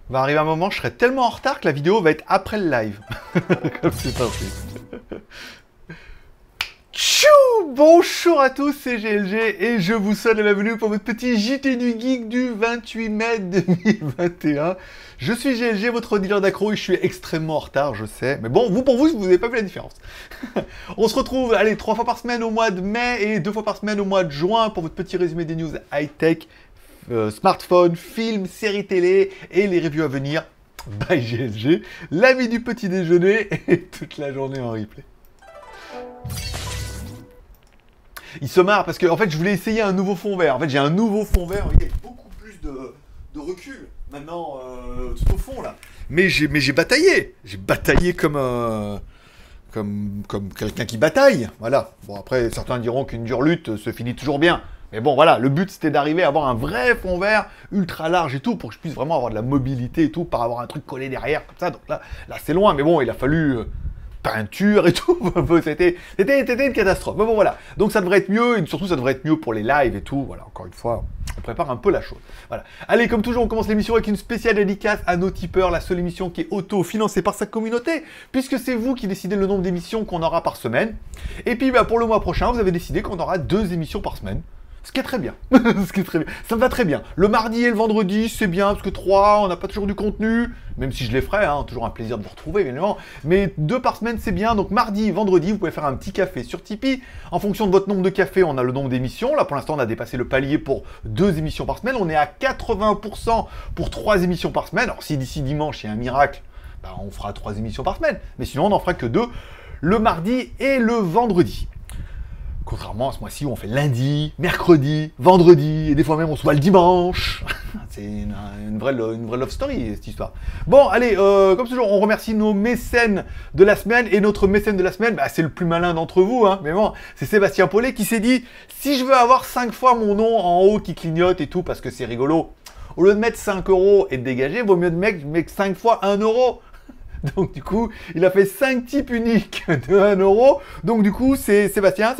Va arriver un moment, je serai tellement en retard que la vidéo va être après le live. Comme c'est parti. Tchou! Bonjour à tous, c'est GLG et je vous souhaite la bienvenue pour votre petit JT du Geek du 28 mai 2021. Je suis GLG, votre dealer d'accro et je suis extrêmement en retard, je sais. Mais bon, pour vous n'avez pas vu la différence. On se retrouve, allez, 3 fois par semaine au mois de mai et 2 fois par semaine au mois de juin pour votre petit résumé des news high-tech, smartphone, films, séries télé et les reviews à venir. Bye GLG, l'ami du petit déjeuner et toute la journée en replay. Il se marre parce que en fait je voulais essayer un nouveau fond vert. En fait j'ai un nouveau fond vert, il y a beaucoup plus de recul maintenant tout au fond là. Mais j'ai bataillé. J'ai bataillé comme quelqu'un qui bataille. Voilà. Bon après certains diront qu'une dure lutte se finit toujours bien. Mais bon voilà, le but c'était d'arriver à avoir un vrai fond vert ultra large et tout pour que je puisse vraiment avoir de la mobilité et tout, par avoir un truc collé derrière comme ça. Donc là c'est loin, mais bon il a fallu peinture et tout, c'était une catastrophe. Mais bon voilà, donc ça devrait être mieux, et surtout ça devrait être mieux pour les lives et tout, voilà, encore une fois, on prépare un peu la chose. Voilà. Allez, comme toujours, on commence l'émission avec une spéciale dédicace à nos tipeurs, la seule émission qui est auto-financée par sa communauté, puisque c'est vous qui décidez le nombre d'émissions qu'on aura par semaine. Et puis bah, pour le mois prochain, vous avez décidé qu'on aura 2 émissions par semaine. Ce qui est très bien. Ce qui est très bien. Ça me va très bien. Le mardi et le vendredi, c'est bien, parce que 3, on n'a pas toujours du contenu, même si je les ferai, hein, toujours un plaisir de vous retrouver, évidemment. Mais 2 par semaine, c'est bien. Donc mardi, vendredi, vous pouvez faire un petit café sur Tipeee. En fonction de votre nombre de cafés, on a le nombre d'émissions. Là, pour l'instant, on a dépassé le palier pour 2 émissions par semaine. On est à 80% pour 3 émissions par semaine. Alors si d'ici dimanche, il y a un miracle, bah, on fera 3 émissions par semaine. Mais sinon, on n'en fera que 2, le mardi et le vendredi. Contrairement à ce mois-ci où on fait lundi, mercredi, vendredi, et des fois même on se voit le dimanche. C'est une vraie love story, cette histoire. Bon, allez, comme toujours, on remercie nos mécènes de la semaine, et notre mécène de la semaine, bah, c'est le plus malin d'entre vous, hein, mais bon, c'est Sébastien Paulet qui s'est dit, si je veux avoir 5 fois mon nom en haut qui clignote et tout, parce que c'est rigolo, au lieu de mettre 5 € et de dégager, vaut mieux de mettre 5 fois 1 €. Donc du coup, il a fait 5 types uniques de 1 €. Donc du coup, c'est Sébastien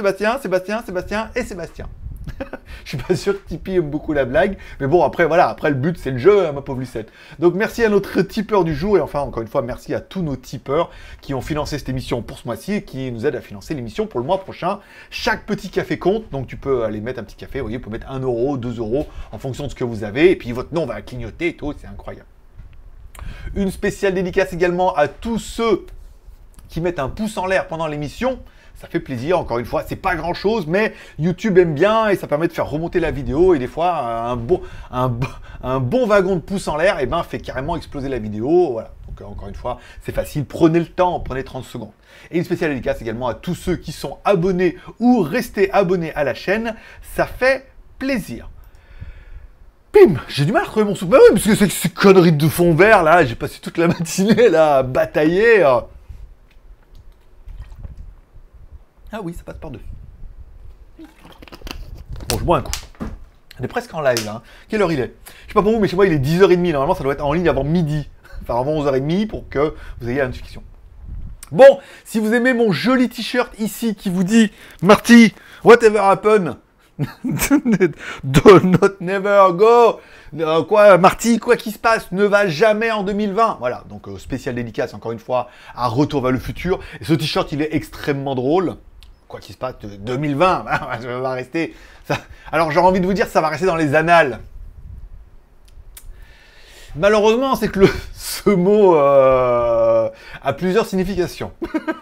et Sébastien. Je suis pas sûr que Tipeee aime beaucoup la blague. Mais bon, après, voilà, après le but, c'est le jeu, hein, ma pauvre Lucette. Donc merci à notre tipeur du jour. Et enfin, encore une fois, merci à tous nos tipeurs qui ont financé cette émission pour ce mois-ci et qui nous aident à financer l'émission pour le mois prochain. Chaque petit café compte. Donc tu peux aller mettre un petit café. Vous voyez, vous pouvez mettre 1 €, 2 € en fonction de ce que vous avez. Et puis votre nom va clignoter et tout. C'est incroyable. Une spéciale dédicace également à tous ceux qui mettent un pouce en l'air pendant l'émission. Ça fait plaisir, encore une fois, c'est pas grand chose, mais YouTube aime bien et ça permet de faire remonter la vidéo. Et des fois, un bon wagon de pouces en l'air, eh ben, fait carrément exploser la vidéo. Voilà. Donc encore une fois, c'est facile, prenez le temps, prenez 30 secondes. Et une spéciale dédicace également à tous ceux qui sont abonnés ou restés abonnés à la chaîne. Ça fait plaisir. Pim, j'ai du mal à retrouver mon souffle. Bah oui, parce que c'est ces conneries de fond vert là, j'ai passé toute la matinée là à batailler. Ah oui, ça passe par-dessus. Bon, je bois un coup. On est presque en live là. Hein. Quelle heure il est? Je sais pas pour vous, mais chez moi il est 10h30. Normalement, ça doit être en ligne avant midi. Enfin, avant 11h30 pour que vous ayez la notification. Bon, si vous aimez mon joli t-shirt ici qui vous dit Marty, whatever happen. Do not never go. Quoi, Marty, quoi qu'il se passe, ne va jamais en 2020. Voilà, donc spécial dédicace encore une fois à Retour vers le futur. Et ce t-shirt, il est extrêmement drôle. Quoi qu'il se passe, 2020, ça va rester. Ça... Alors j'aurais envie de vous dire, ça va rester dans les annales. Malheureusement, c'est que ce mot a plusieurs significations.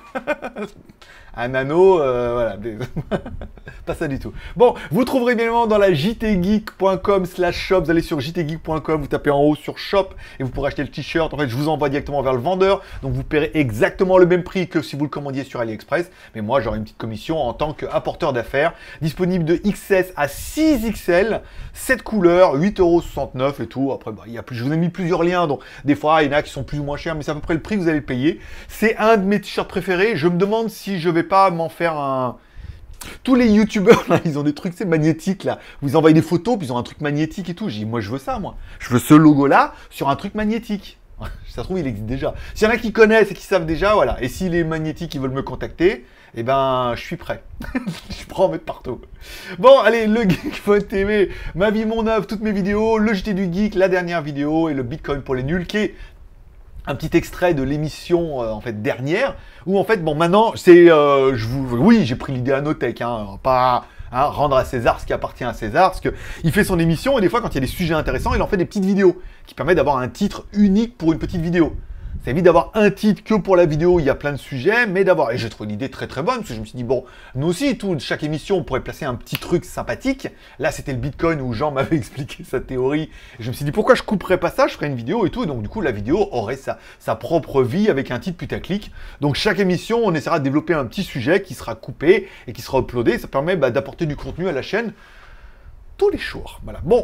Un anneau, voilà, pas ça du tout. Bon, vous trouverez bien évidemment dans la jtgeek.com/shop, vous allez sur jtgeek.com, vous tapez en haut sur shop et vous pourrez acheter le t-shirt. En fait, je vous envoie directement vers le vendeur, donc vous paierez exactement le même prix que si vous le commandiez sur AliExpress, mais moi j'aurai une petite commission en tant qu'apporteur d'affaires, disponible de XS à 6XL, 7 couleurs, 8,69 € et tout. Après, bah, je vous ai mis plusieurs liens, donc des fois il y en a qui sont plus ou moins chers, mais c'est à peu près le prix que vous allez payer. C'est un de mes t-shirts préférés, je me demande si je vais pas m'en faire un... Tous les youtubeurs là, ils ont des trucs, c'est magnétique là. Vous envoyez des photos, puis ils ont un truc magnétique et tout. J'ai dit, moi je veux ça, moi. Je veux ce logo là sur un truc magnétique. Ça se trouve, il existe déjà. S'il y en a qui connaissent et qui savent déjà, voilà. Et s'il est magnétique, ils veulent me contacter, eh ben, je suis prêt. Je prends en mettre partout. Bon, allez, le Geek.tv, ma vie, mon œuvre, toutes mes vidéos, le JT du Geek, la dernière vidéo et le Bitcoin pour les nuls, qui est un petit extrait de l'émission en fait dernière, où en fait, bon, maintenant, c'est, oui, j'ai pris l'idée à Notech, hein, pas... Hein, rendre à César ce qui appartient à César, parce qu'il fait son émission et des fois quand il y a des sujets intéressants, il en fait des petites vidéos qui permettent d'avoir un titre unique pour une petite vidéo. Ça évite d'avoir un titre que pour la vidéo, il y a plein de sujets, mais d'avoir... Et j'ai trouvé l'idée très très bonne, parce que je me suis dit, bon, nous aussi, chaque émission, on pourrait placer un petit truc sympathique. Là, c'était le Bitcoin où Jean m'avait expliqué sa théorie. Et je me suis dit, pourquoi je couperais pas ça, je ferais une vidéo et tout. Et donc, du coup, la vidéo aurait sa propre vie avec un titre putaclic. Donc, chaque émission, on essaiera de développer un petit sujet qui sera coupé et qui sera uploadé. Ça permet d'apporter du contenu à la chaîne tous les jours. Voilà. Bon,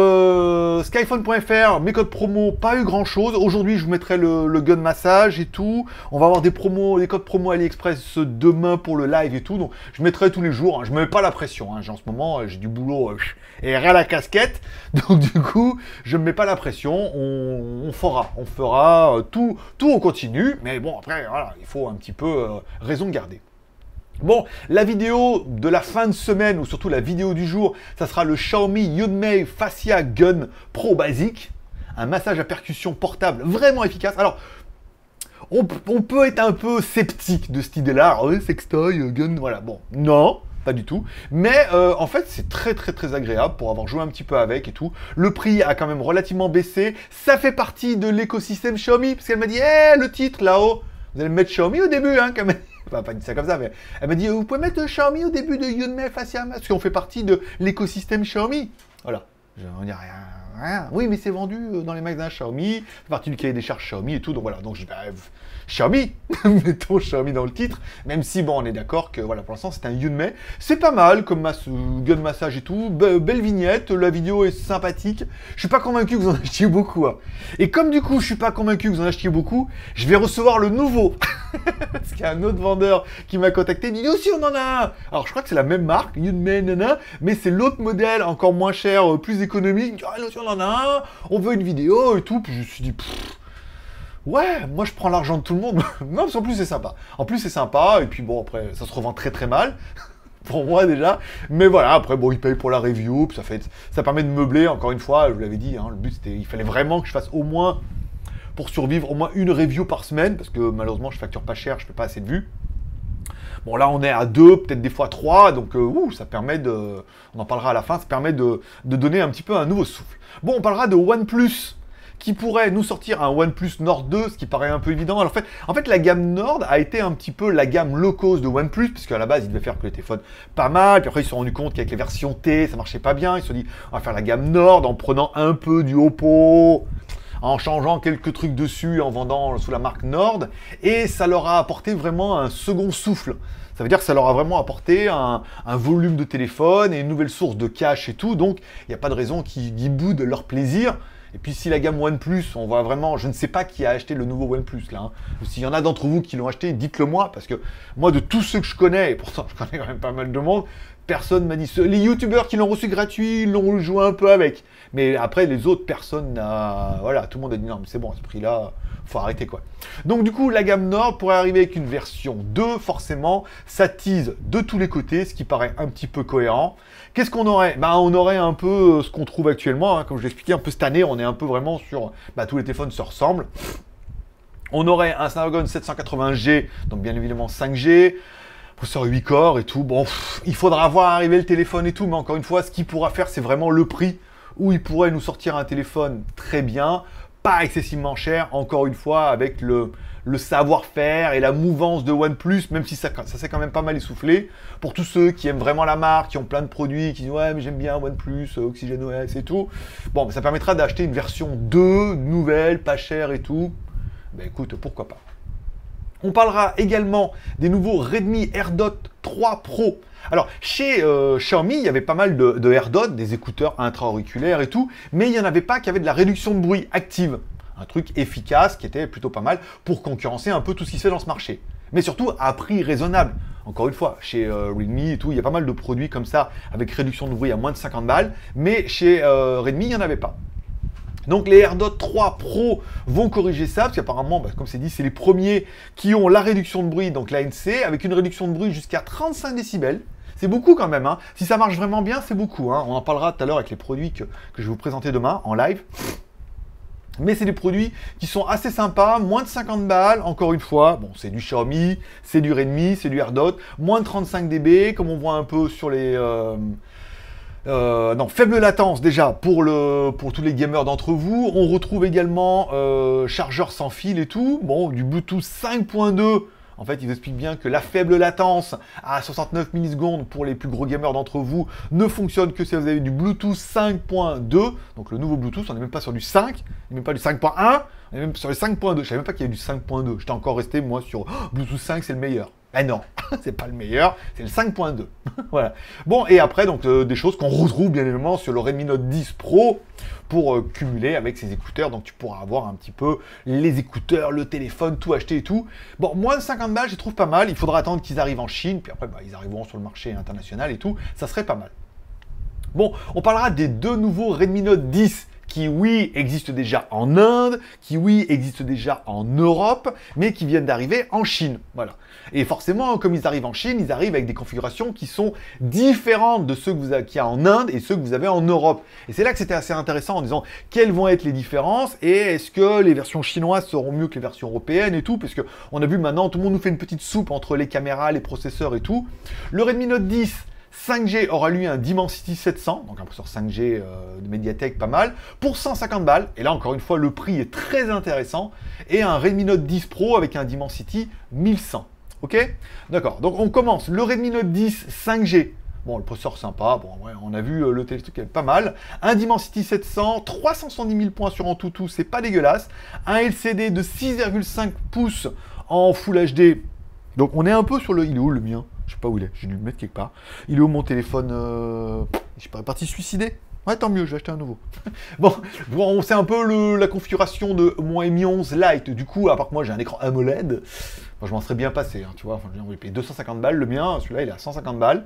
skyphone.fr, mes codes promo, pas eu grand chose. Aujourd'hui, je vous mettrai le gun massage et tout. On va avoir des promos, des codes promo AliExpress demain pour le live et tout. Donc, je mettrai tous les jours. Hein. Je me mets pas la pression. Hein. En ce moment, j'ai du boulot et rien à la casquette. Donc, du coup, je me mets pas la pression. On fera tout on continue. Mais bon, après, voilà, il faut un petit peu raison garder. Bon, la vidéo de la fin de semaine, ou surtout la vidéo du jour, ça sera le Xiaomi Yunmei Fascia Gun Pro Basic. Un massage à percussion portable vraiment efficace. Alors, on peut être un peu sceptique de cette idée-là. Oh, sextoy, gun, voilà. Bon, non, pas du tout. Mais en fait, c'est très très très agréable pour avoir joué un petit peu avec et tout. Le prix a quand même relativement baissé. Ça fait partie de l'écosystème Xiaomi, parce qu'elle m'a dit, le titre là-haut, vous allez me mettre Xiaomi au début, hein, quand même. Enfin, pas dit ça comme ça, mais elle m'a dit, vous pouvez mettre Xiaomi au début de Yunmei Fascia, parce qu'on fait partie de l'écosystème Xiaomi. Voilà. On dit rien. Oui, mais c'est vendu dans les magasins Xiaomi, c'est partie du cahier des charges Xiaomi et tout, donc voilà. Donc je dis, Xiaomi, mettons Xiaomi dans le titre, même si, bon, on est d'accord que, voilà, pour l'instant, c'est un Yunmei. C'est pas mal, comme gun massage et tout, belle vignette, la vidéo est sympathique. Je suis pas convaincu que vous en achetiez beaucoup, hein. Et comme, du coup, je suis pas convaincu que vous en achetiez beaucoup, je vais recevoir le nouveau. Parce qu'il y a un autre vendeur qui m'a contacté, il dit, nous aussi, on en a un. Alors, je crois que c'est la même marque, Yunmei, nana, mais c'est l'autre modèle, encore moins cher, plus économique. Il dit, nous aussi, on en a un, on veut une vidéo et tout, puis je me suis dit, ouais, moi je prends l'argent de tout le monde. Non, parce qu'en plus c'est sympa. En plus c'est sympa, et puis bon, après, ça se revend très très mal. Pour moi déjà. Mais voilà, après, bon, ils payent pour la review, puis ça permet de meubler, encore une fois, je vous l'avais dit, hein, le but c'était, il fallait vraiment que je fasse au moins, pour survivre, au moins une review par semaine, parce que malheureusement je facture pas cher, je fais pas assez de vues. Bon, là, on est à 2, peut-être des fois 3, donc ça permet de... On en parlera à la fin, ça permet de donner un petit peu un nouveau souffle. Bon, on parlera de OnePlus, qui pourrait nous sortir un OnePlus Nord 2, ce qui paraît un peu évident. Alors, en fait, la gamme Nord a été un petit peu la gamme low cost de OnePlus, puisqu'à la base, ils devaient faire que les téléphones pas mal, puis après, ils se sont rendus compte qu'avec les versions T, ça marchait pas bien. Ils se sont dit, on va faire la gamme Nord en prenant un peu du Oppo, en changeant quelques trucs dessus, en vendant sous la marque Nord, et ça leur a apporté vraiment un second souffle. Ça veut dire que ça leur a vraiment apporté un volume de téléphone et une nouvelle source de cash et tout, donc il n'y a pas de raison qu'ils boudent leur plaisir. Et puis si la gamme OnePlus, on voit vraiment, je ne sais pas qui a acheté le nouveau OnePlus là, hein. S'il y en a d'entre vous qui l'ont acheté, dites-le moi, parce que moi de tous ceux que je connais, et pourtant je connais quand même pas mal de monde, personne m'a dit, les youtubeurs qui l'ont reçu gratuit, l'ont joué un peu avec. Mais après les autres, personne n'a, voilà, tout le monde a dit non mais c'est bon, à ce prix-là, faut arrêter quoi. Donc du coup, la gamme Nord pourrait arriver avec une version 2, forcément, ça tease de tous les côtés, ce qui paraît un petit peu cohérent. Qu'est-ce qu'on aurait? On aurait un peu ce qu'on trouve actuellement, hein, comme je l'expliquais un peu cette année, on est un peu vraiment sur, tous les téléphones se ressemblent. On aurait un Snapdragon 780G, donc bien évidemment 5G, processeur 8 corps et tout. Bon, il faudra voir arriver le téléphone et tout, mais encore une fois, ce qu'il pourra faire, c'est vraiment le prix, où il pourrait nous sortir un téléphone très bien, pas excessivement cher, encore une fois, avec le savoir-faire et la mouvance de OnePlus, même si ça s'est quand même pas mal essoufflé. Pour tous ceux qui aiment vraiment la marque, qui ont plein de produits, qui disent « Ouais, mais j'aime bien OnePlus, Oxygen OS et tout », bon, ça permettra d'acheter une version 2, nouvelle, pas chère et tout. Ben écoute, pourquoi pas. On parlera également des nouveaux Redmi AirDot 3 Pro. Alors, chez Xiaomi, il y avait pas mal de AirDot, des écouteurs intra-auriculaires et tout, mais il n'y en avait pas qui avaient de la réduction de bruit active. Un truc efficace qui était plutôt pas mal pour concurrencer un peu tout ce qui se fait dans ce marché. Mais surtout à prix raisonnable. Encore une fois, chez Redmi et tout, il y a pas mal de produits comme ça avec réduction de bruit à moins de 50 balles, mais chez Redmi, il n'y en avait pas. Donc les AirDots 3 Pro vont corriger ça, parce qu'apparemment, bah, comme c'est dit, c'est les premiers qui ont la réduction de bruit, donc l'ANC, avec une réduction de bruit jusqu'à 35 décibels. C'est beaucoup quand même, hein. Si ça marche vraiment bien, c'est beaucoup, hein. On en parlera tout à l'heure avec les produits que je vais vous présenter demain en live. Mais c'est des produits qui sont assez sympas, moins de 50 balles, encore une fois, bon, c'est du Xiaomi, c'est du Redmi, c'est du AirDot, moins de 35 dB, comme on voit un peu sur les... non, faible latence déjà pour tous les gamers d'entre vous. On retrouve également chargeur sans fil et tout. Bon, du Bluetooth 5.2. En fait, il vous explique bien que la faible latence à 69 millisecondes pour les plus gros gamers d'entre vous ne fonctionne que si vous avez du Bluetooth 5.2. Donc le nouveau Bluetooth, on n'est même pas sur du 5, on n'est même pas du 5.1, on est même sur le 5.2. Je savais même pas qu'il y avait du 5.2. J'étais encore resté, moi, sur Bluetooth 5, c'est le meilleur. Ah non, c'est pas le meilleur, c'est le 5.2. Voilà. Bon, et après, donc, des choses qu'on retrouve bien évidemment sur le Redmi Note 10 Pro pour cumuler avec ses écouteurs. Donc, tu pourras avoir un petit peu les écouteurs, le téléphone, tout acheter et tout. Bon, moins de 50 balles, je trouve pas mal. Il faudra attendre qu'ils arrivent en Chine, puis après, bah, ils arriveront sur le marché international et tout. Ça serait pas mal. Bon, on parlera des deux nouveaux Redmi Note 10 qui, oui, existent déjà en Inde, qui, oui, existent déjà en Europe, mais qui viennent d'arriver en Chine. Voilà. Et forcément, comme ils arrivent en Chine, ils arrivent avec des configurations qui sont différentes de ceux qu'il y a en Inde et ceux que vous avez en Europe. Et c'est là que c'était assez intéressant en disant quelles vont être les différences et est-ce que les versions chinoises seront mieux que les versions européennes et tout, parce que on a vu maintenant, tout le monde nous fait une petite soupe entre les caméras, les processeurs et tout. Le Redmi Note 10 5G aura lui un Dimensity 700, donc un processeur 5G de Mediatek pas mal, pour 150 balles. Et là, encore une fois, le prix est très intéressant. Et un Redmi Note 10 Pro avec un Dimensity 1100. Ok? D'accord. Donc, on commence. Le Redmi Note 10 5G. Bon, le processeur sympa. Bon, ouais, on a vu le téléphone qui est pas mal. Un Dimensity 700, 370 000 points sur Antutu, c'est pas dégueulasse. Un LCD de 6,5 pouces en Full HD. Donc, on est un peu sur le... Il est où le mien? Je sais pas où il est, j'ai dû le mettre quelque part. Il est où mon téléphone je suis pas parti suicider. Ouais, tant mieux, je vais acheter un nouveau. Bon, on sait un peu la configuration de mon Mi 11 Lite. Du coup, à part que moi j'ai un écran AMOLED, moi, je m'en serais bien passé, hein, tu vois. Enfin, on va payer 250 balles, le mien, celui-là il est à 150 balles.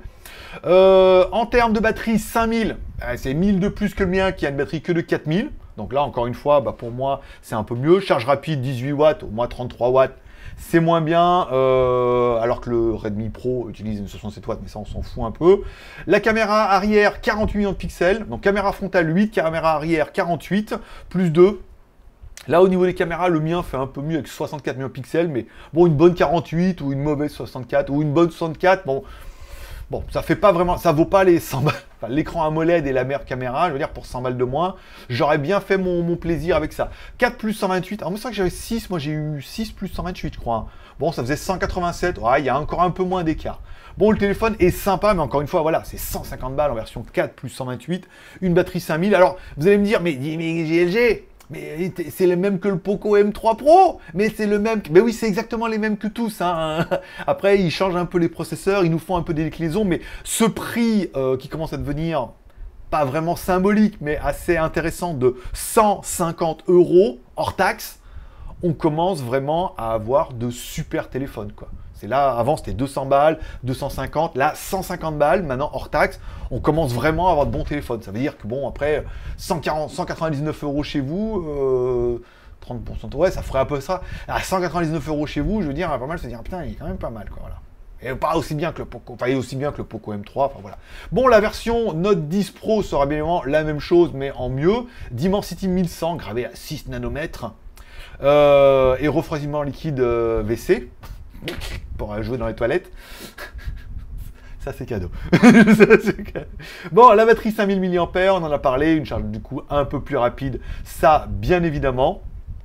En termes de batterie, 5000, c'est 1000 de plus que le mien qui a une batterie que de 4000. Donc là, encore une fois, bah, pour moi, c'est un peu mieux. Charge rapide, 18 watts, au moins 33 watts. C'est moins bien, alors que le Redmi Pro utilise une 67 watts, mais ça on s'en fout un peu. La caméra arrière, 48 millions de pixels. Donc caméra frontale 8, caméra arrière 48, plus 2. Là au niveau des caméras, le mien fait un peu mieux avec 64 millions de pixels, mais bon, une bonne 48 ou une mauvaise 64 ou une bonne 64, bon, ça fait pas vraiment, ça vaut pas les 100 balles. Enfin, l'écran AMOLED et la meilleure caméra, je veux dire, pour 100 balles de moins, j'aurais bien fait mon plaisir avec ça. 4 plus 128, alors moi c'est vrai que j'avais 6, moi j'ai eu 6 plus 128, je crois. Bon, ça faisait 187, ouais, il y a encore un peu moins d'écart. Bon, le téléphone est sympa, mais encore une fois, voilà, c'est 150 balles en version 4 plus 128, une batterie 5000. Alors, vous allez me dire, mais GLG, mais c'est le même que le Poco M3 Pro, mais c'est le même. Mais oui, c'est exactement les mêmes que tous. Hein. Après, ils changent un peu les processeurs, ils nous font un peu des déclinaisons, mais ce prix qui commence à devenir pas vraiment symbolique, mais assez intéressant de 150 € hors taxe, on commence vraiment à avoir de super téléphones, quoi. C'est là, avant c'était 200 balles, 250, là 150 balles, maintenant hors taxe, on commence vraiment à avoir de bons téléphones. Ça veut dire que bon, après 199 € chez vous, 30%, ouais, ça ferait un peu ça. À 199 € chez vous, je veux dire, pas mal se dire, putain, il est quand même pas mal, quoi, voilà. Et pas aussi bien que le Poco, enfin, aussi bien que le Poco M3, enfin voilà. Bon, la version Note 10 Pro sera bien évidemment la même chose, mais en mieux. Dimensity 1100, gravé à 6 nanomètres. Et refroidissement liquide WC. Pour jouer dans les toilettes. Ça, c'est cadeau. Bon, la batterie 5000 mAh, on en a parlé, une charge du coup un peu plus rapide, ça, bien évidemment.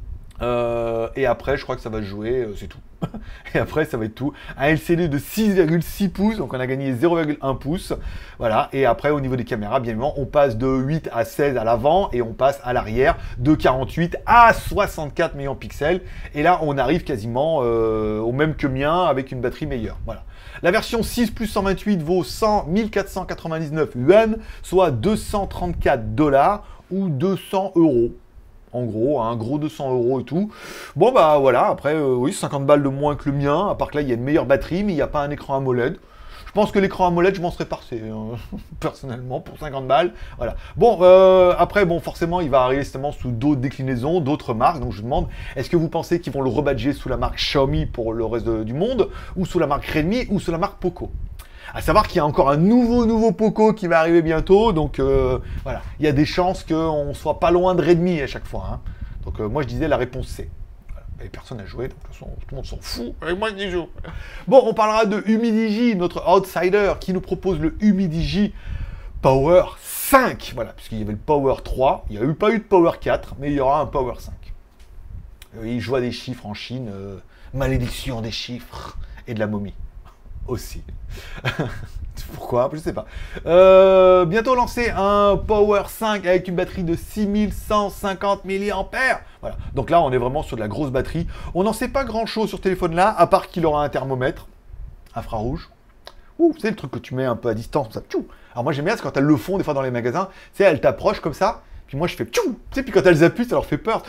Et après, je crois que ça va jouer, c'est tout. Et après, ça va être tout. Un LCD de 6,6 pouces, donc on a gagné 0,1 pouce. Voilà, et après, au niveau des caméras, bien évidemment, on passe de 8 à 16 à l'avant, et on passe à l'arrière de 48 à 64 mégapixels. Et là, on arrive quasiment au même que mien, avec une batterie meilleure. Voilà. La version 6 plus 128 vaut 1499 yuan, soit 234 $ ou 200 €. En gros, un gros 200 € et tout. Bon, bah voilà, après, oui, 50 balles de moins que le mien, à part que là, il y a une meilleure batterie, mais il n'y a pas un écran AMOLED. Je pense que l'écran AMOLED, je m'en serais passé, personnellement, pour 50 balles. Voilà. Bon, après, bon, forcément, il va arriver justement sous d'autres déclinaisons, d'autres marques. Donc, je vous demande, est-ce que vous pensez qu'ils vont le rebadger sous la marque Xiaomi pour le reste du monde, ou sous la marque Redmi, ou sous la marque Poco? À savoir qu'il y a encore un nouveau Poco qui va arriver bientôt. Donc, voilà. Il y a des chances qu'on soit pas loin de Redmi à chaque fois. Hein. Donc, moi, je disais la réponse C. Et personne n'a joué, donc de toute façon, tout le monde s'en fout. Et moi, j'y joue. Bon, on parlera de Humidigi, notre outsider, qui nous propose le Humidigi Power 5. Voilà, puisqu'il y avait le Power 3. Il n'y a pas eu de Power 4, mais il y aura un Power 5. Il joue à des chiffres en Chine. Malédiction des chiffres. Et de la momie. Aussi. Pourquoi? Je sais pas. Bientôt lancé un Power 5 avec une batterie de 6150 mAh. Voilà. Donc là, on est vraiment sur de la grosse batterie. On n'en sait pas grand-chose sur ce téléphone-là, à part qu'il aura un thermomètre infrarouge. Ouh, c'est le truc que tu mets un peu à distance, comme ça. Tchou. Alors moi, j'aime bien, c'est quand elles le font, des fois dans les magasins, tu sais, elles t'approchent comme ça, puis moi, je fais tchou. Tu sais, puis quand elles appuient, ça leur fait peur.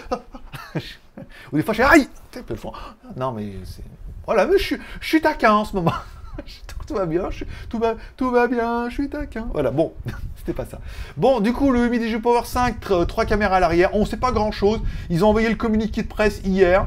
Ou des fois, je fais aïe. Tu sais, elles font, non, mais c'est... Voilà, mais je suis taquin en ce moment. Tout va bien, tout va bien, je suis taquin. Voilà, bon, c'était pas ça. Bon, du coup, le Humidigi Power 5, 3 caméras à l'arrière, on sait pas grand-chose. Ils ont envoyé le communiqué de presse hier.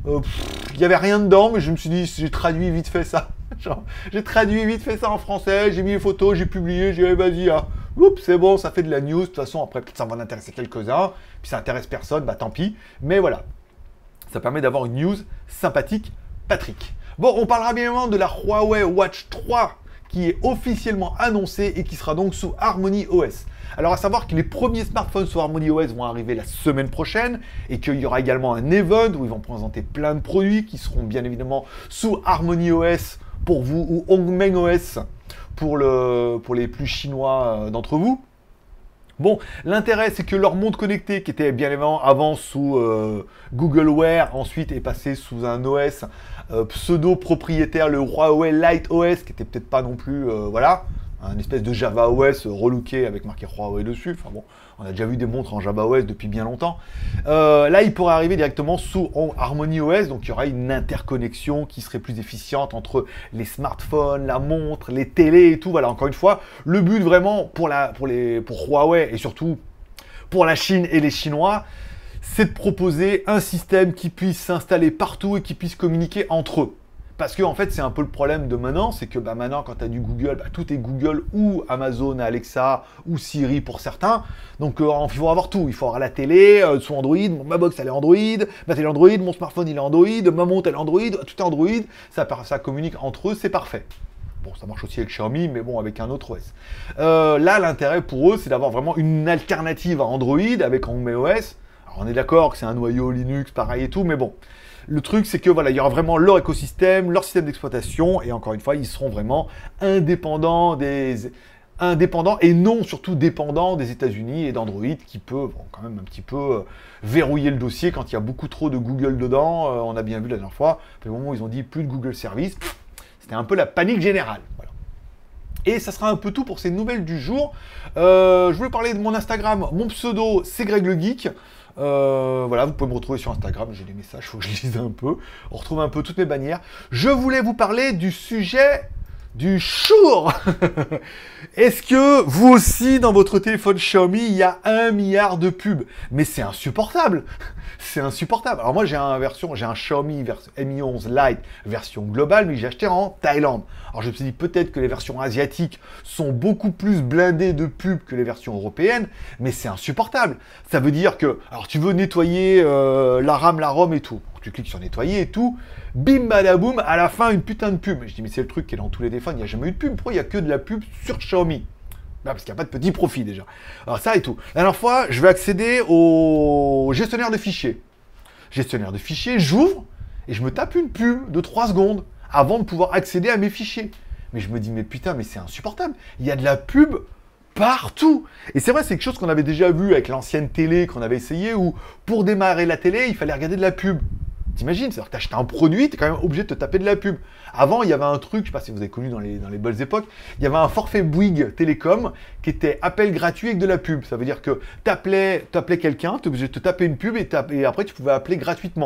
Il y avait rien dedans, mais je me suis dit, j'ai traduit vite fait ça. J'ai traduit vite fait ça en français, j'ai mis les photos, j'ai publié, j'ai dit, vas-y, hein. Oups, c'est bon, ça fait de la news. De toute façon, après, peut-être ça va en intéresser quelques-uns. Puis ça intéresse personne, bah tant pis. Mais voilà, ça permet d'avoir une news sympathique, Patrick. Bon, on parlera bien évidemment de la Huawei Watch 3 qui est officiellement annoncée et qui sera donc sous Harmony OS. Alors à savoir que les premiers smartphones sous Harmony OS vont arriver la semaine prochaine et qu'il y aura également un event où ils vont présenter plein de produits qui seront bien évidemment sous Harmony OS pour vous ou Hongmeng OS pour les plus chinois d'entre vous. Bon, l'intérêt, c'est que leur montre connectée, qui était bien évidemment avant sous Google Wear, ensuite est passé sous un OS pseudo-propriétaire, le Huawei Lite OS, qui était peut-être pas non plus, voilà, un espèce de Java OS relooké avec marqué Huawei dessus. Enfin bon, on a déjà vu des montres en Java OS depuis bien longtemps. Là, il pourrait arriver directement sous Harmony OS, donc il y aura une interconnexion qui serait plus efficiente entre les smartphones, la montre, les télés et tout. Voilà, encore une fois, le but vraiment pour Huawei et surtout pour la Chine et les Chinois, c'est de proposer un système qui puisse s'installer partout et qui puisse communiquer entre eux. Parce que en fait, c'est un peu le problème de maintenant, c'est que maintenant, quand tu as du Google, tout est Google ou Amazon, Alexa ou Siri pour certains. Donc, il faut avoir tout. Il faut avoir la télé, sous Android, ma box elle est Android, ma télé Android, mon smartphone il est Android, ma montre elle est Android, tout est Android. Ça communique entre eux, c'est parfait. Bon, ça marche aussi avec Xiaomi, mais bon, avec un autre OS. Là, l'intérêt pour eux, c'est d'avoir vraiment une alternative à Android avec Hongmeng OS. Alors, on est d'accord que c'est un noyau Linux, pareil et tout, mais bon. Le truc, c'est que voilà, il y aura vraiment leur écosystème, leur système d'exploitation, et encore une fois, ils seront vraiment indépendants et non surtout dépendants des États-Unis et d'Android, qui peut quand même un petit peu verrouiller le dossier quand il y a beaucoup trop de Google dedans. On a bien vu la dernière fois, au moment où ils ont dit plus de Google Service, c'était un peu la panique générale. Voilà. Et ça sera un peu tout pour ces nouvelles du jour. Je voulais parler de mon Instagram, mon pseudo, c'est Greg le Geek. Voilà, vous pouvez me retrouver sur Instagram, j'ai des messages, il faut que je lise un peu. On retrouve un peu toutes mes bannières. Je voulais vous parler du sujet du jour. Est-ce que vous aussi, dans votre téléphone Xiaomi, il y a 1 milliard de pubs? Mais c'est insupportable. C'est insupportable. Alors moi, j'ai un Xiaomi Mi 11 Lite version globale, mais j'ai acheté en Thaïlande. Alors je me suis dit peut-être que les versions asiatiques sont beaucoup plus blindées de pubs que les versions européennes, mais c'est insupportable. Ça veut dire que, alors tu veux nettoyer la RAM, la ROM et tout. Tu cliques sur nettoyer et tout, bim badaboum, à la fin une putain de pub. Je dis mais c'est le truc qui est dans tous les téléphones, il n'y a jamais eu de pub. Pourquoi il n'y a que de la pub sur Xiaomi? Bah, parce qu'il n'y a pas de petit profit déjà. Alors ça et tout. La dernière fois, je vais accéder au gestionnaire de fichiers. Gestionnaire de fichiers, j'ouvre et je me tape une pub de 3 secondes avant de pouvoir accéder à mes fichiers. Mais je me dis mais putain, mais c'est insupportable. Il y a de la pub partout. Et c'est vrai, c'est quelque chose qu'on avait déjà vu avec l'ancienne télé qu'on avait essayé où pour démarrer la télé, il fallait regarder de la pub. T'imagines, c'est-à-dire que t'achètes un produit, t'es quand même obligé de te taper de la pub. Avant, il y avait un truc, je sais pas si vous avez connu dans les belles époques, il y avait un forfait Bouygues Télécom qui était appel gratuit avec de la pub. Ça veut dire que t'appelais quelqu'un, t'es obligé de te taper une pub et après tu pouvais appeler gratuitement.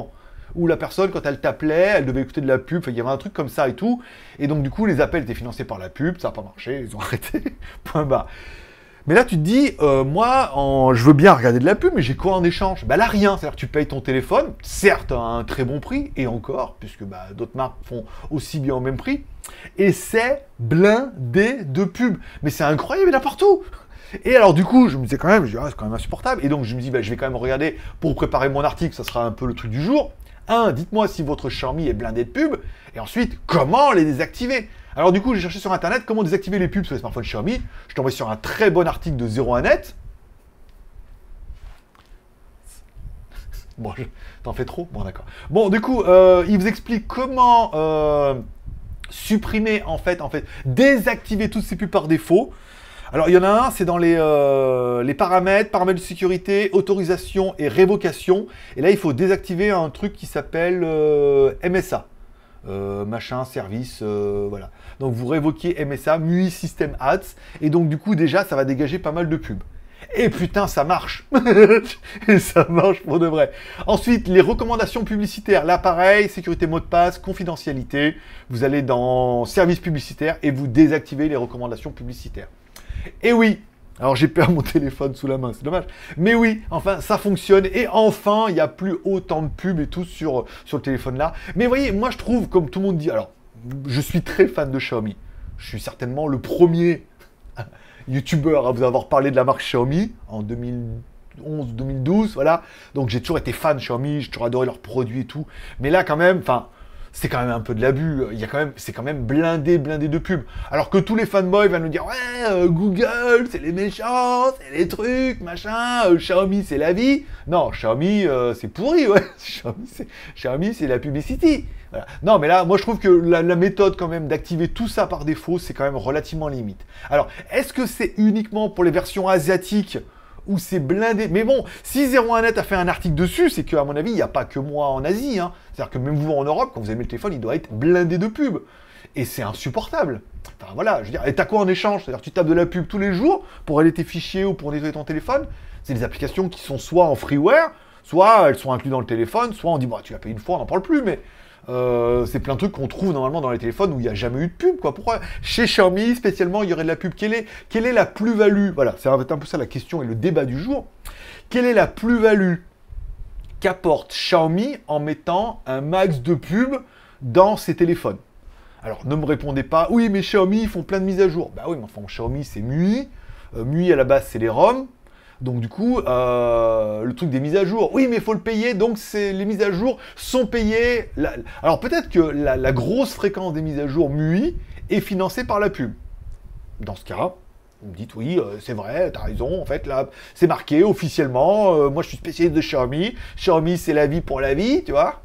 où la personne, quand elle t'appelait, elle devait écouter de la pub, il y avait un truc comme ça et tout. Et donc, du coup, les appels étaient financés par la pub, ça n'a pas marché, ils ont arrêté. Point barre. Mais là, tu te dis, moi, je veux bien regarder de la pub, mais j'ai quoi en échange? Bah là, rien. C'est-à-dire que tu payes ton téléphone, certes à un très bon prix, et encore, puisque bah, d'autres marques font aussi bien au même prix, et c'est blindé de pub. Mais c'est incroyable, il y en a partout. Et alors, du coup, je me disais quand même, c'est quand même insupportable. Et donc, je me dis, bah, je vais quand même regarder pour préparer mon article, ça sera un peu le truc du jour. Dites-moi si votre Xiaomi est blindé de pub, et ensuite, comment les désactiver? Alors du coup, j'ai cherché sur internet comment désactiver les pubs sur les smartphones Xiaomi. Je t'envoie sur un très bon article de 01net. Bon, t'en fais trop? Bon, d'accord. Bon, du coup, il vous explique comment supprimer, en fait, désactiver toutes ces pubs par défaut. Alors, il y en a un, c'est dans les paramètres de sécurité, autorisation et révocation. Et là, il faut désactiver un truc qui s'appelle MSA. Machin, service, voilà. Donc vous révoquez MSA, MUI System Ads, et donc du coup déjà ça va dégager pas mal de pubs. Et putain ça marche. Et ça marche pour de vrai. Ensuite, les recommandations publicitaires. Là pareil, sécurité mot de passe, confidentialité. Vous allez dans service publicitaire et vous désactivez les recommandations publicitaires. Et oui, alors j'ai perdu mon téléphone sous la main, c'est dommage. Mais oui, enfin, ça fonctionne. Et enfin, il n'y a plus autant de pubs et tout sur le téléphone là. Mais vous voyez, moi je trouve, comme tout le monde dit, alors, je suis très fan de Xiaomi. Je suis certainement le premier youtubeur à vous avoir parlé de la marque Xiaomi en 2011-2012, voilà. Donc j'ai toujours été fan de Xiaomi, j'ai toujours adoré leurs produits et tout. Mais là quand même, enfin... c'est quand même un peu de l'abus. C'est quand même blindé de pubs. Alors que tous les fanboys vont nous dire ouais, Google, c'est les méchants, c'est les trucs, machin. Xiaomi, c'est la vie. Non, Xiaomi, c'est pourri, ouais. Xiaomi, c'est la publicity. Voilà. Non, mais là, moi, je trouve que la méthode quand même d'activer tout ça par défaut, c'est quand même relativement limite. Alors, est-ce que c'est uniquement pour les versions asiatiques où c'est blindé? Mais bon, si 01net a fait un article dessus, c'est qu'à mon avis, il n'y a pas que moi en Asie. Hein. C'est-à-dire que même vous en Europe, quand vous avez le téléphone, il doit être blindé de pubs. Et c'est insupportable. Enfin voilà, je veux dire, et t'as quoi en échange? C'est-à-dire que tu tapes de la pub tous les jours pour aller tes fichiers ou pour nettoyer ton téléphone. C'est des applications qui sont soit en freeware, soit elles sont incluses dans le téléphone, soit on dit, bah, tu l'as payé une fois, on n'en parle plus, mais... c'est plein de trucs qu'on trouve normalement dans les téléphones où il n'y a jamais eu de pub, quoi. Pourquoi chez Xiaomi, spécialement, il y aurait de la pub? Quelle est la plus-value? Voilà, c'est un peu ça la question et le débat du jour. Quelle est la plus-value qu'apporte Xiaomi en mettant un max de pub dans ses téléphones? Alors, ne me répondez pas, oui, mais Xiaomi, ils font plein de mises à jour. Bah oui, mais enfin, Xiaomi, c'est MUI. MUI, à la base, c'est les ROM. Donc du coup, le truc des mises à jour, oui mais il faut le payer, donc les mises à jour sont payées. Alors peut-être que la grosse fréquence des mises à jour MUI est financée par la pub. Dans ce cas, vous me dites oui, c'est vrai, t'as raison, en fait là, c'est marqué officiellement, moi je suis spécialiste de Xiaomi, Xiaomi c'est la vie pour la vie, tu vois.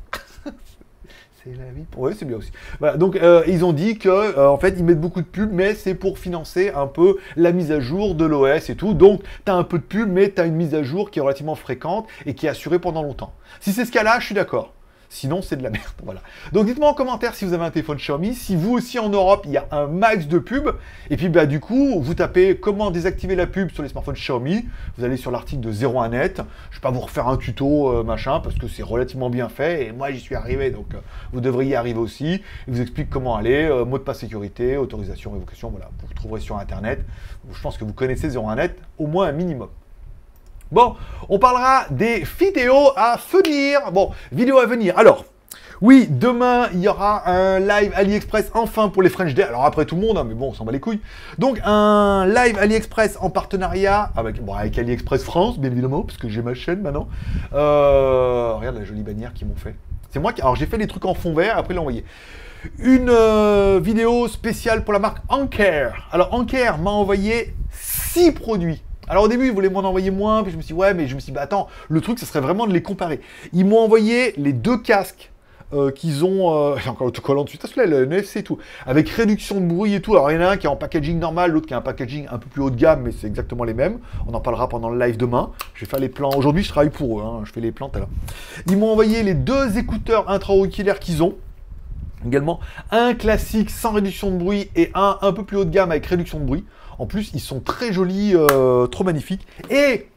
C'est la vie pour... Oui, c'est bien aussi. Voilà, donc ils ont dit que en fait, ils mettent beaucoup de pubs, mais c'est pour financer un peu la mise à jour de l'OS et tout. Donc, tu as un peu de pub, mais tu as une mise à jour qui est relativement fréquente et qui est assurée pendant longtemps. Si c'est ce cas-là, je suis d'accord. Sinon, c'est de la merde. Voilà. Donc, dites-moi en commentaire si vous avez un téléphone Xiaomi, si vous aussi en Europe, il y a un max de pubs. Et puis, bah, du coup, vous tapez comment désactiver la pub sur les smartphones Xiaomi. Vous allez sur l'article de 01net. Je ne vais pas vous refaire un tuto, machin, parce que c'est relativement bien fait. Et moi, j'y suis arrivé, donc vous devriez y arriver aussi. Il vous explique comment aller, mot de passe sécurité, autorisation, révocation. Voilà, vous trouverez sur Internet. Je pense que vous connaissez 01net, au moins un minimum. Bon, on parlera des vidéos à venir. Bon, vidéos à venir. Alors, oui, demain, il y aura un live AliExpress, enfin, pour les French Day. Alors, après tout le monde, hein, mais bon, on s'en bat les couilles. Donc, un live AliExpress en partenariat avec AliExpress France, bien évidemment, parce que j'ai ma chaîne maintenant. Regarde la jolie bannière qu'ils m'ont fait. C'est moi qui... Alors, j'ai fait les trucs en fond vert, après, l'ai envoyé. Une vidéo spéciale pour la marque Anker. Alors, Anker m'a envoyé 6 produits. Alors au début, ils voulaient m'en envoyer moins, puis je me suis dit, ouais, mais je me suis dit, bah attends, le truc, ça serait vraiment de les comparer. Ils m'ont envoyé les 2 casques qu'ils ont, j'ai encore l'autocollant dessus, celui-là, le NFC et tout, avec réduction de bruit et tout. Alors il y en a un qui est en packaging normal, l'autre qui a un packaging un peu plus haut de gamme, mais c'est exactement les mêmes. On en parlera pendant le live demain. Je vais faire les plans. Aujourd'hui, je travaille pour eux, hein. Je fais les plans tout à l'heure. Ils m'ont envoyé les 2 écouteurs intra-auriculaires qu'ils ont. Également, un classique sans réduction de bruit et un peu plus haut de gamme avec réduction de bruit. En plus, ils sont très jolis, trop magnifiques. Et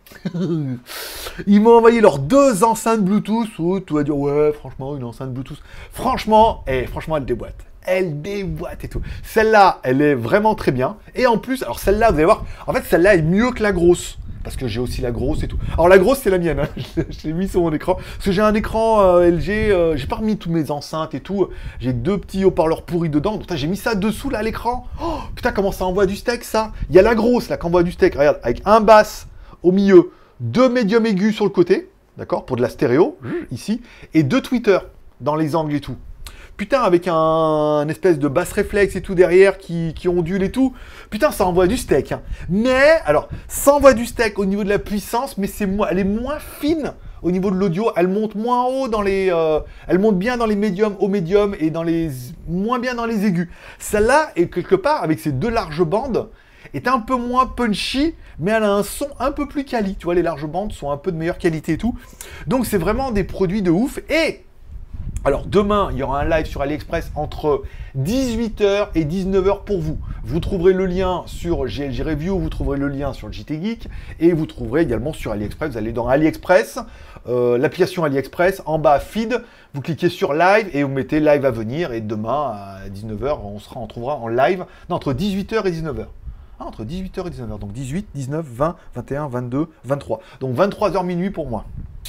Ils m'ont envoyé leurs 2 enceintes Bluetooth. Oh, tu vas dire, ouais, franchement, une enceinte Bluetooth. Franchement, franchement, elle déboîte. Elle déboîte et tout. Celle-là, elle est vraiment très bien. Et en plus, alors celle-là, vous allez voir, en fait, celle-là est mieux que la grosse. Parce que j'ai aussi la grosse et tout. Alors la grosse, c'est la mienne. Hein. Je l'ai mis sur mon écran. Parce que j'ai un écran LG. J'ai pas remis toutes mes enceintes et tout. J'ai 2 petits haut-parleurs pourris dedans. Donc j'ai mis ça dessous, là, à l'écran. Oh, putain, comment ça envoie du steak, ça. Il y a la grosse, là, qui envoie du steak. Regarde, avec un basse au milieu, 2 médiums aigus sur le côté. D'accord, pour de la stéréo, ici. Et 2 tweeters dans les angles et tout. Putain, avec un espèce de basse réflexe et tout derrière qui ondule et tout. Putain, ça envoie du steak. Hein. Mais, alors, ça envoie du steak au niveau de la puissance, mais elle est moins fine au niveau de l'audio. Elle monte moins haut dans les... elle monte bien dans les médiums, au médium, et moins bien dans les aigus. Celle-là, est quelque part, avec ses 2 larges bandes, est un peu moins punchy, mais elle a un son un peu plus quali. Tu vois, les larges bandes sont un peu de meilleure qualité et tout. Donc, c'est vraiment des produits de ouf. Et... alors demain, il y aura un live sur AliExpress entre 18h et 19h pour vous. Vous trouverez le lien sur GLG Review, vous trouverez le lien sur JT Geek et vous trouverez également sur AliExpress. Vous allez dans AliExpress, l'application AliExpress, en bas feed, vous cliquez sur live et vous mettez live à venir et demain à 19h, on trouvera en live entre 18h et 19h. Ah, entre 18h et 19h, donc 18, 19, 20, 21, 22, 23. Donc 23h minuit pour moi.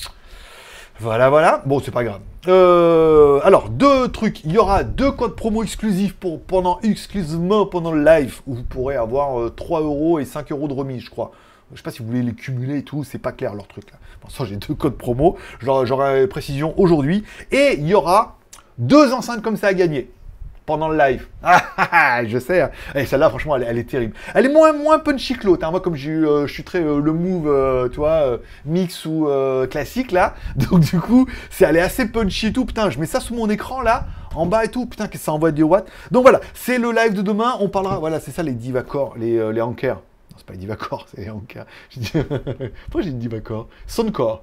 Voilà, voilà. Bon, c'est pas grave. Alors, 2 trucs. Il y aura 2 codes promo exclusifs exclusivement pendant le live où vous pourrez avoir 3 € et 5 € de remise, je crois. Je sais pas si vous voulez les cumuler et tout, c'est pas clair leur truc là. Pour l'instant, j'ai 2 codes promo. J'aurai précision aujourd'hui. Et il y aura 2 enceintes comme ça à gagner pendant le live. Je sais. Hein. Et celle-là, franchement, elle est terrible. Elle est moins punchy que l'autre. Hein. Moi, comme je suis très le move, tu vois, mix ou classique, là. Donc, du coup, elle est assez punchy et tout. Putain, je mets ça sous mon écran, là, en bas et tout. Putain, que ça envoie des watts. Donc, voilà, c'est le live de demain. On parlera, voilà, c'est ça, les Divacor, les Anker. C'est pas les Divacor, c'est les Anker. Pourquoi j'ai dit Divacor? Soundcore.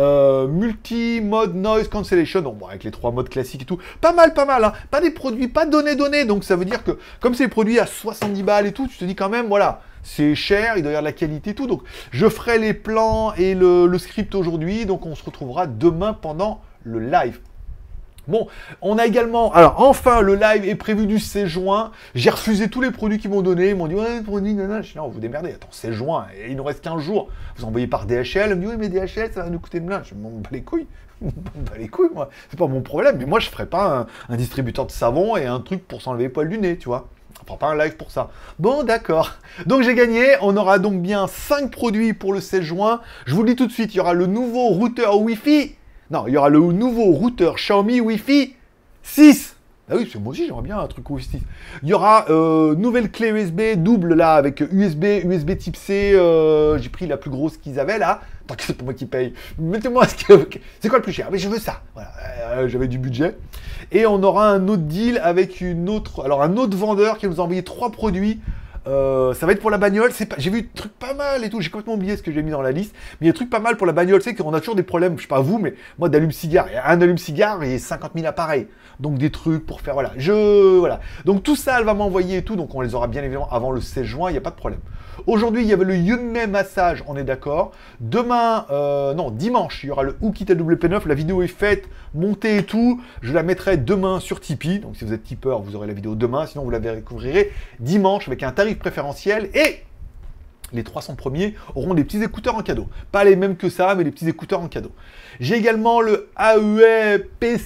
Multi-mode noise cancellation. Donc, bon, avec les 3 modes classiques et tout. Pas mal, hein. Pas des produits, pas donnés. Donc, ça veut dire que, comme c'est des produits à 70 balles et tout, tu te dis quand même, voilà, c'est cher, il doit y avoir de la qualité et tout. Donc, je ferai les plans et le script aujourd'hui. Donc, on se retrouvera demain pendant le live. Bon, on a également... alors, enfin, le live est prévu du 16 juin. J'ai refusé tous les produits qu'ils m'ont donné. Ils m'ont dit, ouais, produit, nanana. Je dis, non, vous démerdez. Attends, 16 juin, et il nous reste 15 jours. Vous envoyez par DHL. Elle me dit, oui, mais DHL, ça va nous coûter de blin. Je m'en bats les couilles. Je m'en bats les couilles, moi. C'est pas mon problème. Mais moi, je ferai pas un distributeur de savon et un truc pour s'enlever les poils du nez, tu vois. On prend pas un live pour ça. Bon, d'accord. Donc, j'ai gagné. On aura donc bien 5 produits pour le 16 juin. Je vous le dis tout de suite, il y aura le nouveau routeur Wi-Fi. Non, il y aura le nouveau routeur Xiaomi Wi-Fi 6. Ah oui, parce que moi aussi, j'aimerais bien un truc Wi-Fi 6. Il y aura nouvelle clé USB double, là, avec USB type C. J'ai pris la plus grosse qu'ils avaient, là. Tant que c'est pour moi qui paye. Mettez-moi ce que... c'est quoi le plus cher? Mais je veux ça. Voilà, j'avais du budget. Et on aura un autre deal avec un autre vendeur qui nous a envoyé 3 produits. Ça va être pour la bagnole, j'ai vu des trucs pas mal et tout, j'ai complètement oublié ce que j'ai mis dans la liste, mais il y a des trucs pas mal pour la bagnole, tu sais qu'on a toujours des problèmes, je sais pas vous, mais moi d'allume-cigare, un allume-cigare et 50 000 appareils, donc des trucs pour faire, voilà, donc tout ça elle va m'envoyer et tout, donc on les aura bien évidemment avant le 16 juin, il n'y a pas de problème. Aujourd'hui, il y avait le Yunmei Massage, on est d'accord. Demain, non, dimanche, il y aura le Hookit AWP9. La vidéo est faite, montée et tout. Je la mettrai demain sur Tipeee. Donc, si vous êtes tipeur, vous aurez la vidéo demain. Sinon, vous la découvrirez dimanche avec un tarif préférentiel. Et les 300 premiers auront des petits écouteurs en cadeau. Pas les mêmes que ça, mais des petits écouteurs en cadeau. J'ai également le AEE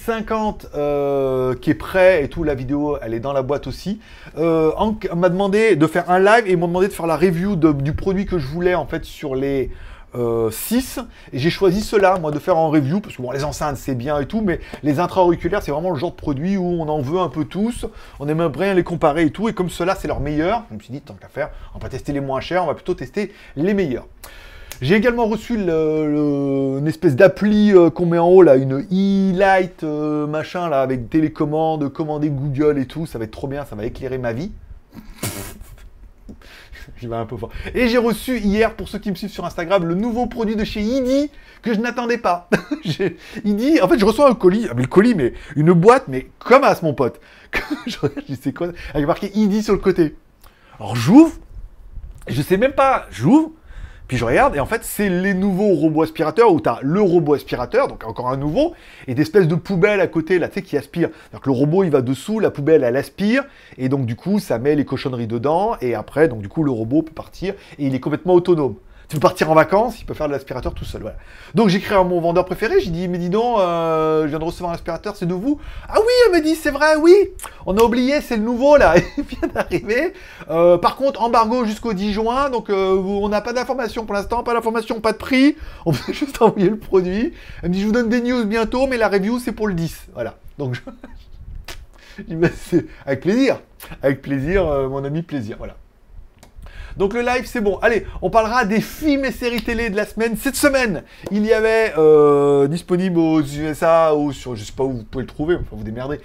P50 qui est prêt et tout. La vidéo, elle est dans la boîte aussi. On m'a demandé de faire un live et ils m'ont demandé de faire la review du produit que je voulais en fait sur les 6. Et j'ai choisi cela, moi, de faire en review parce que bon, les enceintes c'est bien et tout, mais les intra-auriculaires c'est vraiment le genre de produit où on en veut un peu tous. On aimerait bien les comparer et tout. Et comme cela c'est leur meilleur, je me suis dit tant qu'à faire, on va pas tester les moins chers, on va plutôt tester les meilleurs. J'ai également reçu une espèce d'appli qu'on met en haut, là, une e-light machin, là, avec télécommande, commander Google et tout. Ça va être trop bien, ça va éclairer ma vie. J'y vais un peu fort. Et j'ai reçu hier, pour ceux qui me suivent sur Instagram, le nouveau produit de chez Idi que je n'attendais pas. Idi, en fait, je reçois un colis, mais le colis, mais une boîte, mais comme as mon pote. Je regarde, je sais quoi, avec marqué Idi sur le côté. Alors j'ouvre, je sais même pas, j'ouvre. Puis je regarde, et en fait, c'est les nouveaux robots aspirateurs, où tu as le robot aspirateur, donc encore un nouveau, et des espèces de poubelles à côté, là, tu sais, qui aspirent. Donc le robot, il va dessous, la poubelle, elle aspire, et donc du coup, ça met les cochonneries dedans, et après, donc du coup, le robot peut partir, et il est complètement autonome. Tu peux partir en vacances, il peut faire de l'aspirateur tout seul, voilà. Donc j'écris à mon vendeur préféré, j'ai dit, mais dis donc, je viens de recevoir un aspirateur, c'est de vous? Ah oui, elle me dit, c'est vrai, oui, on a oublié, c'est le nouveau, là, il vient d'arriver. Par contre, embargo jusqu'au 10 juin, donc on n'a pas d'informations pour l'instant, pas d'informations, pas de prix, on peut juste envoyer le produit. Elle me dit, je vous donne des news bientôt, mais la review, c'est pour le 10, voilà. Donc je dis, bah, c'est avec plaisir, mon ami, plaisir, voilà. Donc le live, c'est bon. Allez, on parlera des films et séries télé de la semaine. Cette semaine, il y avait disponible aux USA ou sur, je sais pas où vous pouvez le trouver, enfin vous démerdez.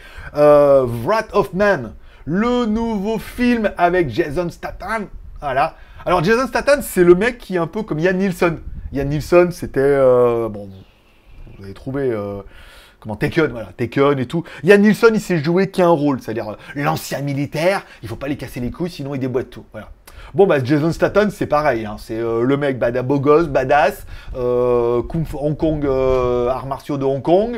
Wrath of Man, le nouveau film avec Jason Statham. Voilà. Alors Jason Statham, c'est le mec qui est un peu comme Ian Neeson. Ian Neeson, c'était bon, vous avez trouvé. Comment Taken, voilà, Taken et tout. Ian Neeson, il s'est joué qu'un rôle, c'est-à-dire l'ancien militaire, il faut pas les casser les couilles, sinon il déboîte tout, voilà. Bon, bah, Jason Statham, c'est pareil, hein, c'est le mec beau gosse, badass, Kung Fu Hong Kong, arts martiaux de Hong Kong,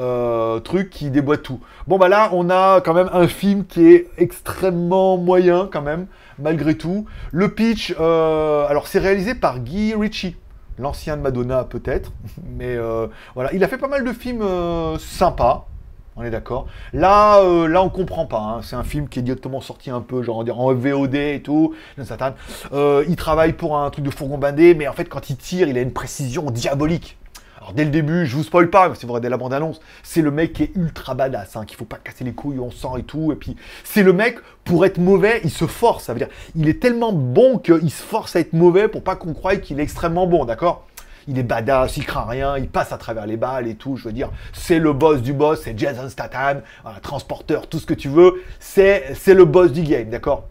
truc qui déboîte tout. Bon, bah là, on a quand même un film qui est extrêmement moyen, quand même, malgré tout. Le pitch, alors c'est réalisé par Guy Ritchie. L'ancien de Madonna, peut-être. Mais voilà, il a fait pas mal de films sympas. On est d'accord. Là, on comprend pas. Hein. C'est un film qui est directement sorti un peu, genre en VOD et tout. Satan. Il travaille pour un truc de fourgon blindé, mais en fait, quand il tire, il a une précision diabolique. Alors dès le début, je vous spoil pas, mais si vous regardez la bande-annonce, c'est le mec qui est ultra badass, hein, qu'il faut pas casser les couilles, on sent et tout. Et puis, c'est le mec, pour être mauvais, il se force. Ça veut dire, il est tellement bon qu'il se force à être mauvais pour pas qu'on croie qu'il est extrêmement bon, d'accord? Il est badass, il craint rien, il passe à travers les balles et tout. Je veux dire, c'est le boss du boss, c'est Jason Statham, voilà, transporteur, tout ce que tu veux. C'est le boss du game, d'accord?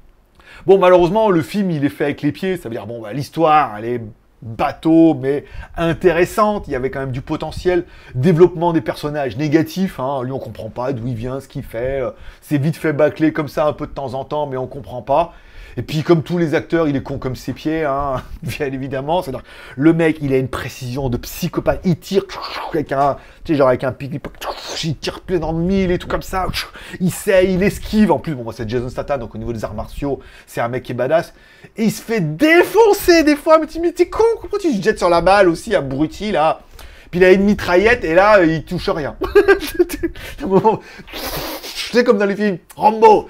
Bon, malheureusement, le film, il est fait avec les pieds. Ça veut dire, bon, bah, l'histoire, elle est bateau, mais intéressante. Il y avait quand même du potentiel. Développement des personnages négatifs. Hein. Lui, on comprend pas d'où il vient, ce qu'il fait. C'est vite fait bâclé comme ça, un peu de temps en temps, mais on comprend pas. Et puis, comme tous les acteurs, il est con comme ses pieds, hein, bien évidemment. C'est-à-dire, le mec, il a une précision de psychopathe. Il tire avec un, tu sais, genre avec un pic, il tire plein dans le mille et tout comme ça. Il sait, il esquive. En plus, bon, moi, c'est Jason Statham, donc au niveau des arts martiaux, c'est un mec qui est badass. Et il se fait défoncer des fois. Mais t'es con, pourquoi tu te jettes sur la balle aussi, abruti, là? Puis il a une mitraillette et là, il touche rien. C'est comme dans les films. Rambo.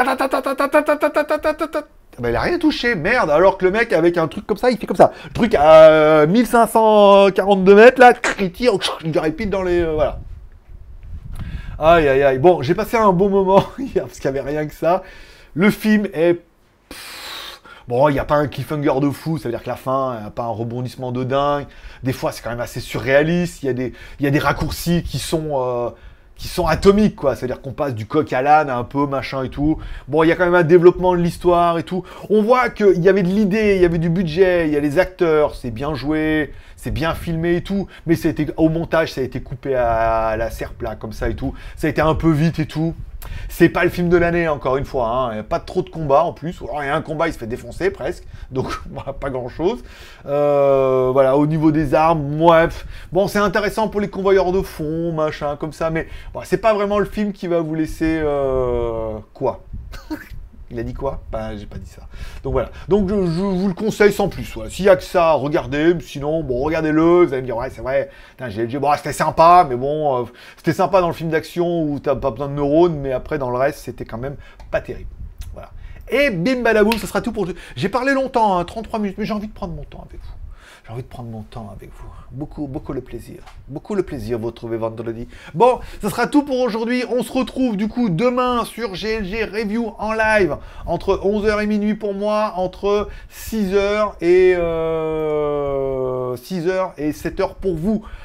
Ben, il a rien touché, merde. Alors que le mec, avec un truc comme ça, il fait comme ça. Le truc à 1542 mètres, là, il tire, il dirait pile dans les... voilà. Aïe, aïe, aïe. Bon, j'ai passé un bon moment hier, parce qu'il n'y avait rien que ça. Le film est... Bon, il n'y a pas un cliffhanger de fou, ça veut dire que la fin, il n'y a pas un rebondissement de dingue. Des fois, c'est quand même assez surréaliste. Il y a des raccourcis qui sont atomiques, quoi. C'est-à-dire qu'on passe du coq à l'âne, un peu, machin et tout. Bon, il y a quand même un développement de l'histoire et tout. On voit qu'il y avait de l'idée, il y avait du budget, il y a les acteurs, c'est bien joué, c'est bien filmé et tout. Mais ça a été, au montage, ça a été coupé à la serpe, là, comme ça et tout. Ça a été un peu vite et tout. C'est pas le film de l'année, encore une fois. Hein. Il n'y a pas trop de combats en plus. Alors, il y a un combat, il se fait défoncer presque. Donc, voilà, pas grand-chose. Voilà, au niveau des armes, bref. Bon, c'est intéressant pour les convoyeurs de fond, machin, comme ça. Mais bon, c'est pas vraiment le film qui va vous laisser... quoi? Il a dit quoi? Ben, j'ai pas dit ça. Donc voilà. Donc je vous le conseille sans plus. Voilà. S'il y a que ça, regardez. Sinon, bon, regardez-le. Vous allez me dire, ouais, c'est vrai. Bon, c'était sympa, mais bon, c'était sympa dans le film d'action où t'as pas besoin de neurones, mais après, dans le reste, c'était quand même pas terrible. Voilà. Et bim badaboum, ça sera tout pour... J'ai parlé longtemps, hein, 33 minutes, mais j'ai envie de prendre mon temps avec vous. J'ai envie de prendre mon temps avec vous. Beaucoup le plaisir. Beaucoup le plaisir, vous retrouvez vendredi. Bon, ça sera tout pour aujourd'hui. On se retrouve du coup demain sur GLG Review en live. Entre 11h et minuit pour moi. Entre 6h et 7h pour vous.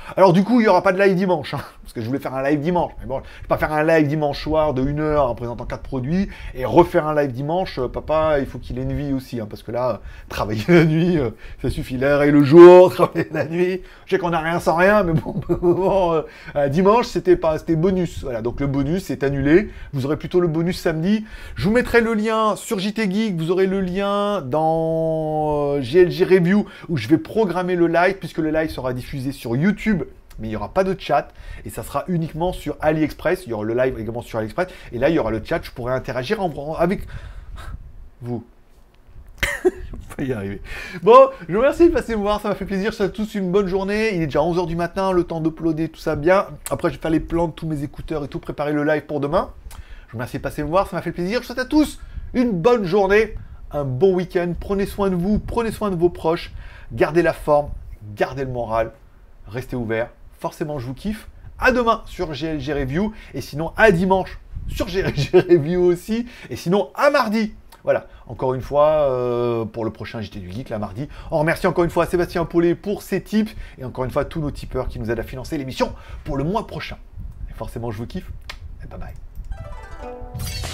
Alors du coup, il n'y aura pas de live dimanche, hein, parce que je voulais faire un live dimanche. Mais bon, je ne vais pas faire un live dimanche soir de 1 heure en présentant 4 produits et refaire un live dimanche. Papa, il faut qu'il ait une vie aussi, hein, parce que là, travailler la nuit, ça suffit. L'heure et le jour, travailler la nuit. Je sais qu'on n'a rien sans rien, mais bon, dimanche, c'était bonus. Voilà, donc le bonus est annulé. Vous aurez plutôt le bonus samedi. Je vous mettrai le lien sur JT Geek. Vous aurez le lien dans GLG Review où je vais programmer le live, puisque le live sera diffusé sur YouTube, mais il n'y aura pas de chat, et ça sera uniquement sur AliExpress. Il y aura le live également sur AliExpress, et là il y aura le chat, je pourrai interagir avec vous. Je vais pas y arriver. Bon, je vous remercie de passer me voir, ça m'a fait plaisir, je vous souhaite tous une bonne journée. Il est déjà 11 h du matin, le temps d'uploader tout ça bien. Après je vais faire les plans de tous mes écouteurs et tout, préparer le live pour demain. Je vous remercie de passer me voir, ça m'a fait plaisir. Je vous souhaite à tous une bonne journée, un bon week-end. Prenez soin de vous, prenez soin de vos proches, gardez la forme, gardez le moral, restez ouverts. Forcément, je vous kiffe. À demain sur GLG Review. Et sinon, à dimanche sur GLG Review aussi. Et sinon, à mardi. Voilà. Encore une fois, pour le prochain JT du Geek, là, mardi. On remercie encore une fois Sébastien Paulet pour ses tips. Et encore une fois, tous nos tipeurs qui nous aident à financer l'émission pour le mois prochain. Et forcément, je vous kiffe. Et bye bye.